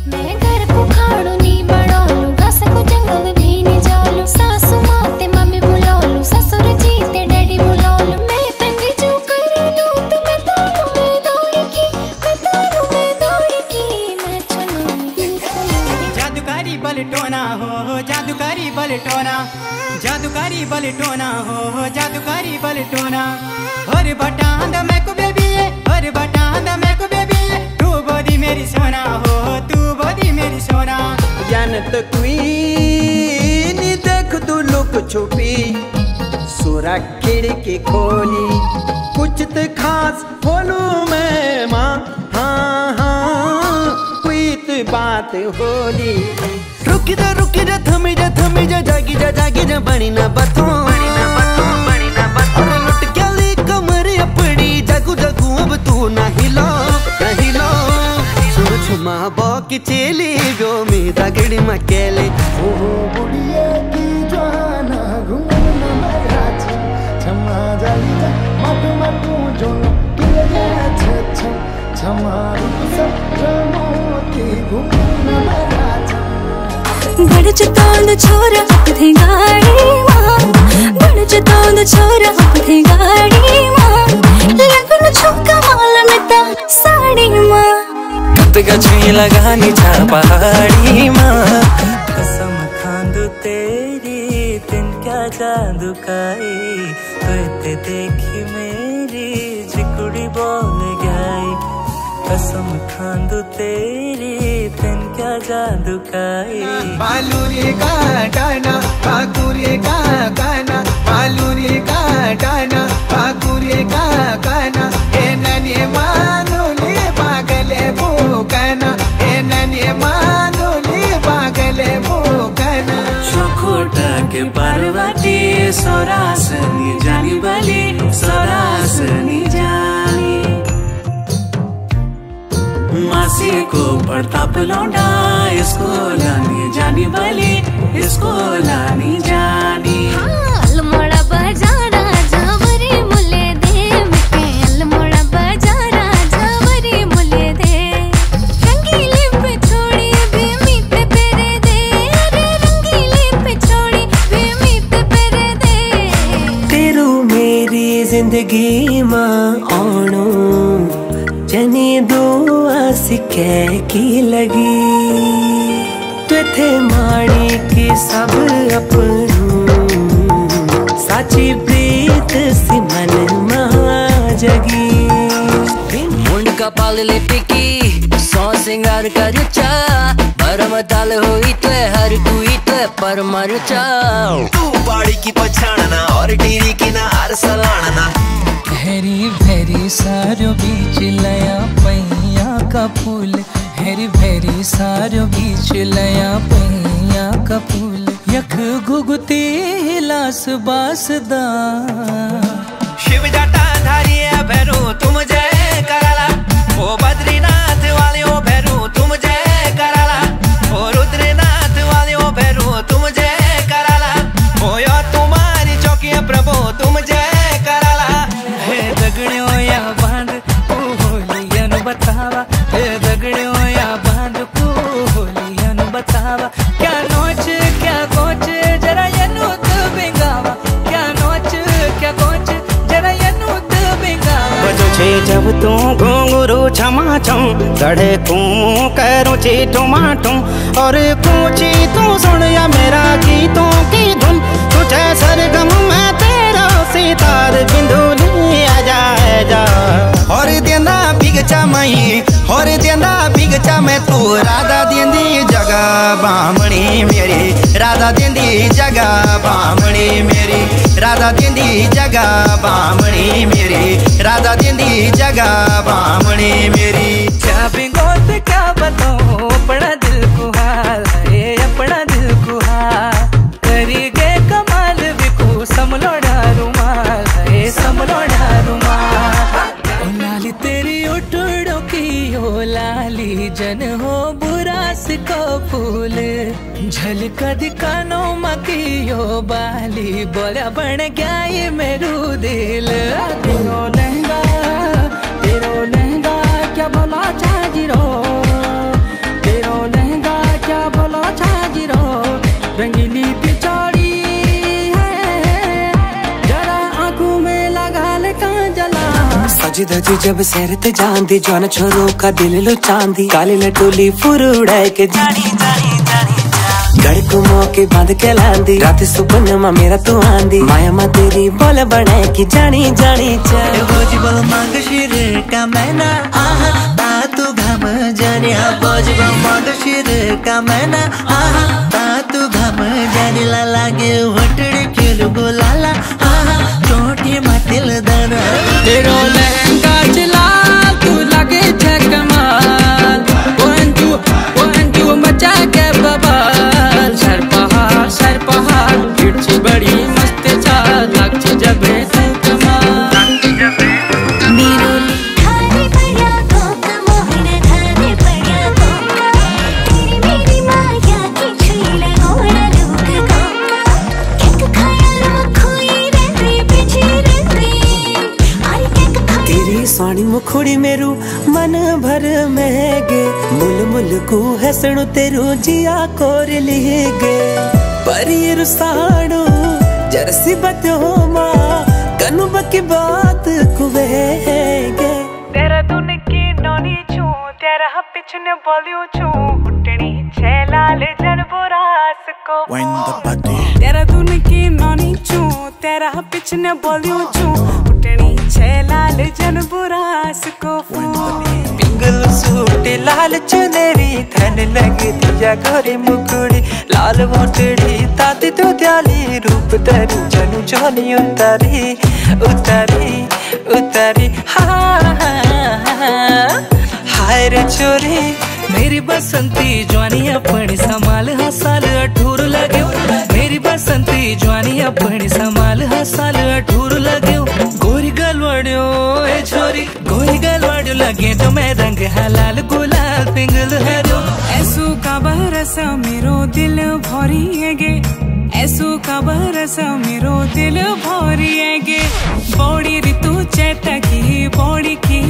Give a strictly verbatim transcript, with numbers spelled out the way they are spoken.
मैं घर को खाड़ू नी बनालू, घास को जंगल भी नी जालू, सासू माते मम्मी बुलालू, ससुर जी ते डैडी बुलालू। मैं तंग जो करलू तो मैं तारू में दौड़ की, मैं तारू में दौड़ की, मैं चलूंगी चलूंगी। जादूकारी बलटोना हो, जादूकारी बलटोना, जादूकारी बलटोना हो, जादूकारी बलटोना। और बटांद मैं को बेबी है, और बटांद मैं को बेबी है, तू बोदी मेरी सोना हो, तू बोदी मेरी सोना। जानत क्वीन देख तू लुक छुपी, सुरा खिड़की खोली, कुछ तो खास बोलू मैं माँ, हाँ हाँ कोई तो बात होली। रुकी जा रुकी जा थमी जा थमी जा, जागी जा जागी जा, बनी ना बतो बनी ना बतो बनी ना बतो। लुट गली कमर अपनी, जगू जगू अब तू ना हिलो ना हिलो। सुन छुमा बाकी चेली गो में दगड़ी मकेले, ओहो बुढ़िया की जाना घूमना मेरा छम छमा जाली जा, मटू मटू जो किले जा छम छमा सब रमोती घूमना मेरा छम। बड़ जतौंद छोरा अपने गाड़ी मां, बड़ जतौंद छोरा अपने गाड़ी मां, लगन छुका माल में ता साड़ी मां। कत गछी लगानी छा पहाड़ी मां, कसम खांदू तेरी तिन क्या जादू काई, तो ते देखी मेरी जिकुड़ी बोल गई। कसम खांदू तेरी तिन क्या जादू काई। बालूरी का डाना पाकुरी का गाना, बालूरी का डाना पाकुरी का गाना, ए ननी मानुली पागले भूकना, ए ननी मानुली पागले भूकना। चोखोटा के पार्वती सोरासनी जानी बली, सोरासनी जानी। मासी को प्रताप लौंडा, इसको लानी जानी बली, इसको लानी जानी। अलमोड़ा बाजारा जावरी मुले दे, मिटे अलमोड़ा बाजारा जावरी मुले दे। रंगीली पे छोड़ी भी मीत पेरे दे, अरे रंगीली पे छोड़ी भी मीत पेरे दे। तेरू मेरी जिंदगी मां आनो, जने दुआ सिखे की लगी, तुथे माणी की सब अपनू, साची प्रीत सी मन मां जगी। मुंड कपाल लिपिकी सौ सिंगार कर चा, परम ताल हुई तो हर कोई तो पर मर चा। तू बाड़ी की पछाणना और टीरी की ना आर सलाणना, भेरी भेरी सारो बीच लया पैया का फूल, भेरी भेरी सारो बीच लया पैया का फूल। यख घुगुती हिलास बासदा, शिव जटा धारी भैरू तुम जय कराला, ओ बद्रीनाथ वाले ओ भैरू तुम जय कराला, ओ रुद्रनाथ वाले ओ भैरू तुम जय कराला, ओ यो तुम्हारी चौकी प्रभु तुम जय कराला। हे दगड़ियों या बांध को होलियन बतावा, हे दगड़ियों या बांध को होलियन बतावा। क्या नोच क्या कोच जरा ये नूत बिंगावा, क्या नोच क्या कोच जरा ये नूत बिंगावा। बजो छे जब तू घुंघरू छमा छम, गढ़े तू करूँ ची टमाटम, और पूछी तू सुन या मेरा गीतों की धुन, तुझे सरगम में तेरा सितार बिंदुली आजा आजा। और देंदा बिगचा मई, और देंदा बिगचा में तू, राधा देंदी जगह बामणी मेरी, राधा देंदी जगह बामणी मेरी, राधा देंदी जगह बामणी मेरी, राधा देंदी जगह बामणी मेरी। क्या बिगोत क्या बताऊं अपना दिल को हाल, ये अपना दिल को हाल। करी गए कमाल बिकू समलोड़ा रुमाल, ये समलोड़ा रुमाल। ओ लाली तेरी उठड़ो की ओ लाली, जन हो बुरास को फूल, झलक दिखानो मकियो बाली, बोला बन गया ये मेरू दिल। तेरो लहंगा तेरो लहंगा क्या भला चाहिए रो, तेरो सजी धजी जब सैर ते जांदी जौन छोरो का दिल लो चांदी काली लटोली फुर उड़ाए के जानी जानी जानी गड़ को मौके बांध के लांदी रात सुपन मा मेरा तू आंदी माया मा तेरी बोल बनाए की जानी जानी जानी बोझ बोल मांग शिर का मैना आहा ता तू घम जाने बोझ बोल मांग शिर का मैना आहा ता तू घम जाने ला लागे वटड़े खेल गोलाला आहा चोटी मातिल दना तेरो लहंगा चला तू लगे छे कमाल वन टू वन टू मचा के बवाल सर पहाड़ सर पहाड़ हिटची बड़ी मस्त चाल लागची जबे तू कमाल मेरो धाने पड़ा कोका मोहन धाने पड़ा कोका तेरी मेरी माया की छुईले गोड़ा लूक कोका केक खाया खोई रहती पीछे रहती अरे केक खाया तेरी स्वाणी मुखड़ी मेरू मन भर महगे मुल मुल को हसणु तेरू जिया कोर लिगे परी रुसाणु जरसी बतो माँ कनु बकी बात कुवेगे तेरा दुन की नौनी छू तेरा पिछने बोलियो छू उठनी छे लाल जन बुरास को तेरा दुन की नौनी छू तेरा पिछने बोलियो छू उठनी छे लाल जन बुरास को पिंगल सूट लाल चुनरी थन लगे दिया गोरी मुकुड़ी लाल मोटड़ी ताती तो त्याली रूप तरी जनु जानी उतारी उतारी उतारी हाँ हाय रे छोरी मेरी बसंती जवानी अपनी संभाल हसाल अठूर लगे मेरी बसंती जवानी अपनी संभाल हसाल अठूर लगे गोरी गलवड़ियो ए छोरी गोरी गलवड़ियो लगे तो मैं रंग हलाल गुलाल पिंगल हरो ऐसो का बरसा मेरो दिल भरी है ऐसो का बरसा मेरो दिल भरी है बॉडी ऋतु चैता की बॉडी की